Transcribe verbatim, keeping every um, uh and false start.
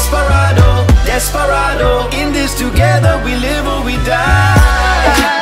desperado, desperado. In this together we live or we die.